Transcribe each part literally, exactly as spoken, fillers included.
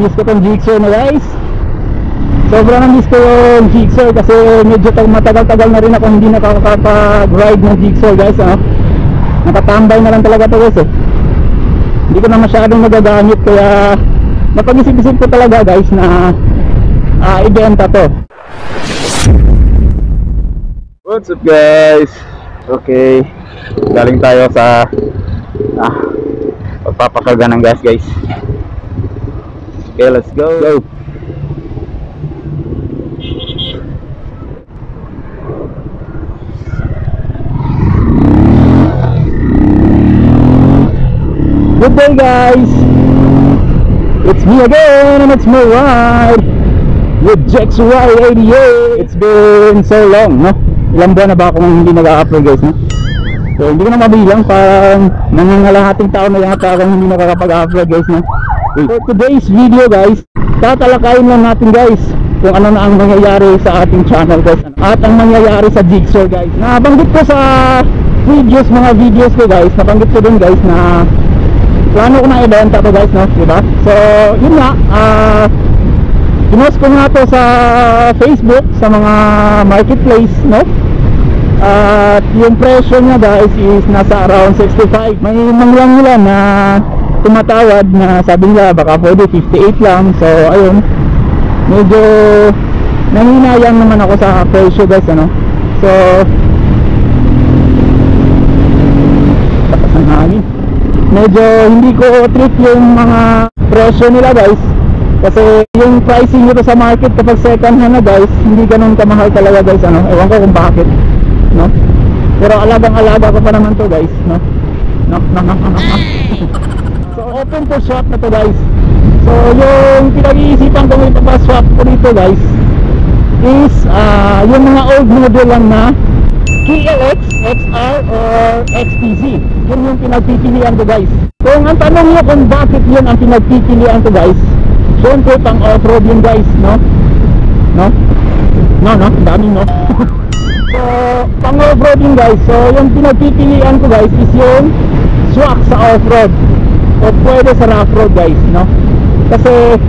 miss ko tong Gixxer na guys. Sobrang na miss ko yung Gixxer kasi medyo matagal-tagal na rin ako hindi nakakapag-ride ng Gixxer guys, ano? Nakatambay na lang talaga to guys eh. Hindi ko na masyadong nagagamit kaya napag-isip-isip ko talaga guys na uh, ibenta to. What's up guys? Okay, galing tayo sa ah, pagpapakarga ng gas guys. Okay, let's go, go. Good day guys, it's me again and it's my ride with Jex Y eighty-eight. It's been so long, no? Ilang buwan na ba akong hindi nag-upload guys, no? So hindi ko na mabilang, parang nangangalahating taon na yata akong hindi nakakapag-upload guys, no? For today's video guys, tatalakayin lang natin guys kung ano na ang nangyayari sa ating channel guys, at ang nangyayari sa Gixxer guys. Nabanggit ko sa previous mga videos ko guys, nabanggit ko dun guys na plano ko na ibenta to guys, no? Diba? So yun nga, uh, pinost ko nga to sa Facebook, sa mga marketplace, no? At uh, yung presyo niya guys is nasa around sixty-five. May manglang nila na tumatawad na sabi nila baka pwede fifty-eight lang. So ayun, medyo nanginayang naman ako sa presyo guys, ano? So tapas ng hangin, medyo hindi ko trip yung mga presyo nila guys, kasi yung pricing nito sa market kapag second hand na guys, hindi ganun kamahal talaga guys, ano? Ewan ko kung bakit, no? Pero alagang alaga ko pa naman to guys, no? Knock, knock, knock, knock, knock. So open for swap na to guys. So yung pinag-iisipan ko ito pa swap ko dito guys is uh, yung mga old model lang na K L X, X R or X T Z. Yun yung pinagpipilian ko guys. Kung ang tanong nyo kung bakit yun ang pinagpipilian ko guys, syempre pang off-road yun guys, no? No? No, no? Daming no? So pang off-road yun guys. So yung pinagpipilian ko guys is yung swak sa off-road o pwede sa rough road guys, no? Kasi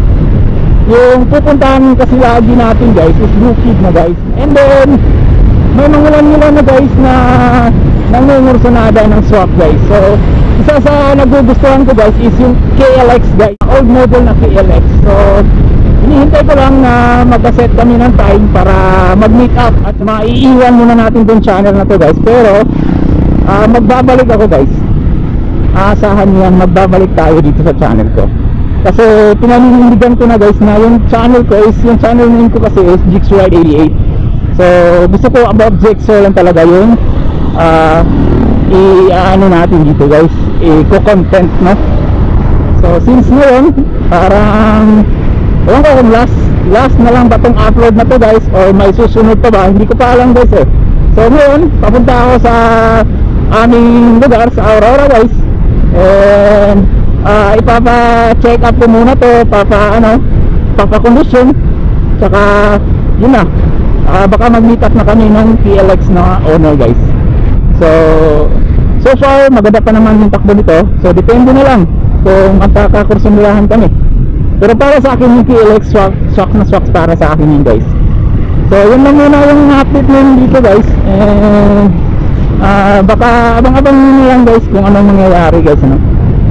yung pupuntahan kasi lagi natin guys is Bukid na guys. And then may mangulan-ngulan na guys na nangungursunada ng swap guys. So isa sa nagugustuhan ko guys is yung K L X guys, old model na K L X. So hinihintay ko lang na mag-set kami ng time para mag-meet up at maiiwan muna natin tong channel na to guys. Pero uh, magbabalik ako guys, aasahan niyan, magbabalik tayo dito sa channel ko. Kasi pinaninindigan ko na guys na yung channel ko is, yung channel name ko kasi is Jex Y eighty-eight. So gusto ko about Gixxer lang talaga yun uh, i-ano natin dito guys, i-co-content, no? So since ngayon parang ewan ko kung last last na lang ba tong upload na to guys or may susunod pa ba, hindi ko pa alam guys eh. So ngayon papunta ako sa aming lugar sa Aurora guys, and uh, ipapa-check up ko muna to, papa ano, papa-condition, tsaka yun na, uh, baka mag-meet up na kami ng P L X na owner guys. So so far maganda pa naman yung takbo nito, so depende na lang kung magkakakursunulahan kami. Pero para sa akin yung P L X swak, swak na swak para sa akin yun guys. So yun lang muna yung update namin dito guys, and uh, baka abang-abang lang guys kung anong mangyayari guys, ano?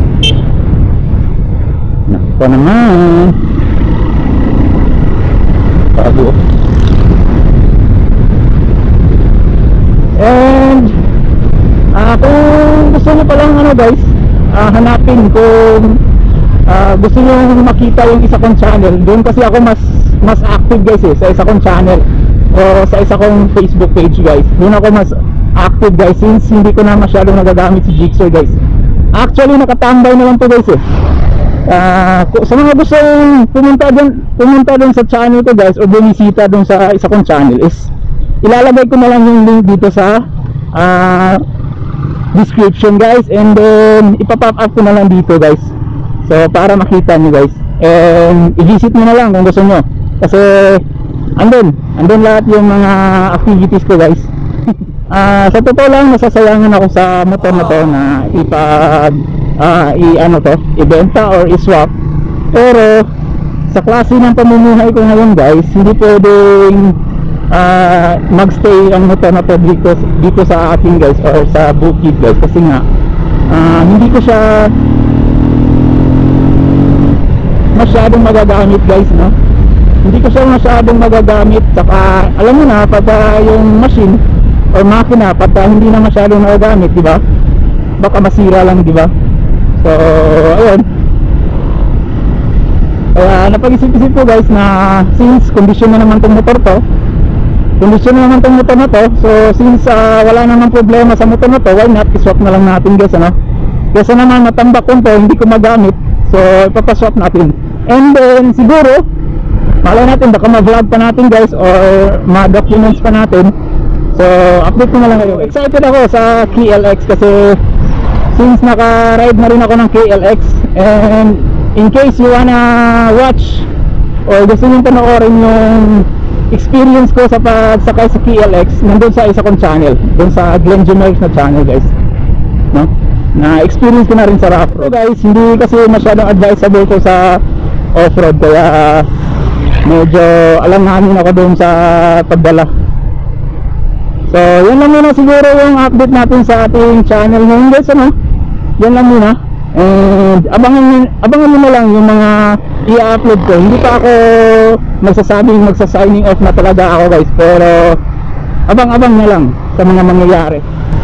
Nako naman, bago. And uh, kung gusto nyo palang ano guys, uh, hanapin kung uh, gusto nyo makita yung isa kong channel, doon kasi ako mas mas active guys eh, sa isa kong channel o sa isa kong Facebook page guys. Doon ako mas active guys, since hindi ko na masyadong nagagamit si Gixxer guys. Actually nakatambay na lang to guys eh. Uh, sa mga gusto pumunta dun, pumunta dun sa channel ko guys, o bumisita dun sa isa kong channel, is ilalagay ko na lang yung link dito sa uh, description guys, and then ipapop up ko na lang dito guys, so para makita nyo guys, and i-visit nyo na lang kung gusto nyo, kasi andun, andun lahat yung mga activities ko guys. Uh, sa totoo lang nasasayangan ako sa motor na to na ipag uh, i ano to, ibenta or i-swap, Pero sa klase ng pamumuhay ko ngayon guys, hindi pwedeng uh, magstay ang motor na to dito, dito sa atin guys, or sa bukid guys, kasi nga uh, hindi ko siya masyadong magagamit guys, no? Hindi ko siya masyadong magagamit. Saka alam mo na, pag uh, yung machine or makina, pag uh, hindi na masyadong nagagamit, di ba, baka masira lang, di ba? So ayun, kaya napag-isip-isip ko guys na since condition na naman tong motor to, condition na naman tong motor na to, so since uh, wala naman problema sa motor na to, why not iswap na lang natin guys, ano? Kasi naman matambak ko to, hindi ko magamit, so ipapaswap natin. And then siguro malay natin, baka ma-vlog pa natin guys, or ma-documents pa natin, so update ko na lang kayo. Excited ako sa K L X kasi since naka-ride na rin ako ng K L X, and in case you wanna watch or gusto nyo panoorin yung experience ko sa pagsakay sa K L X, nandun sa isa kong channel, dun sa Glenn Jumerx na channel guys, no? Na experience ko na rin sa rough road. So guys, hindi kasi masyadong advisable ko sa off-road, kaya uh, medyo alanganin ako dun sa pagdala. So yan lang muna siguro yung update natin sa ating channel ngayon guys, ano? Yan lang muna. And abangan, abangan nyo na lang yung mga i-upload ko. Hindi pa ako magsasabing magsa-signing off na talaga ako guys, pero abang-abang na lang sa mga mangyayari.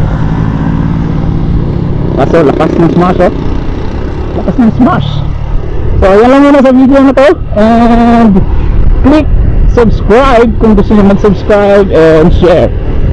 Kaso lakas ng smash, oh. Lakas ng smash. So yan lang muna sa video na to. And click subscribe kung gusto nyo mag-subscribe, and share.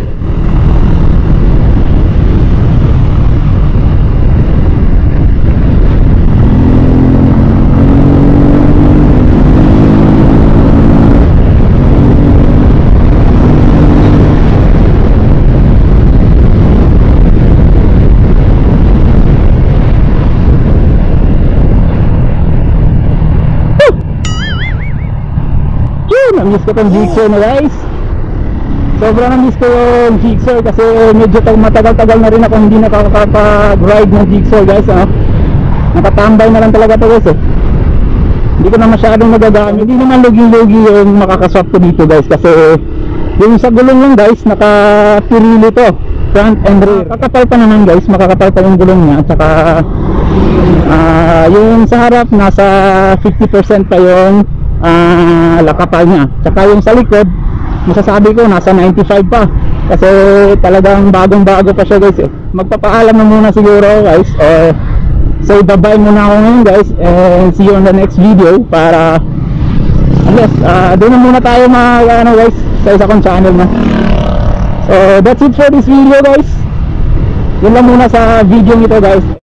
Na-miss ko tong Gixxer na guys. Sobrang na-miss ko yung Gixxer kasi medyo matagal-tagal na rin ako hindi nakakapag-ride ng Gixxer guys, ano? Nakatambay na lang talaga to guys, eh. Hindi ko na masyadong nagagamit. Hindi naman lugi-lugi yung makakaswap ko dito guys, kasi yung sa gulong lang guys, naka-Pirelli to, front and rear. Kakapal pa naman guys, makakapal pa yung gulong niya. At saka uh, yung sa harap nasa fifty percent pa yung Uh, lakapal niya. Tsaka yung sa likod, masasabi ko nasa ninety-five pa, kasi talagang bagong bago pa siya guys, eh. Magpapaalam na muna siguro guys, or say bye bye muna ako ngayon guys, and see you on the next video. Para unless uh, doon na muna tayo mag ano guys, sa isa kong channel na. So that's it for this video guys. Yun lang muna sa video nito guys.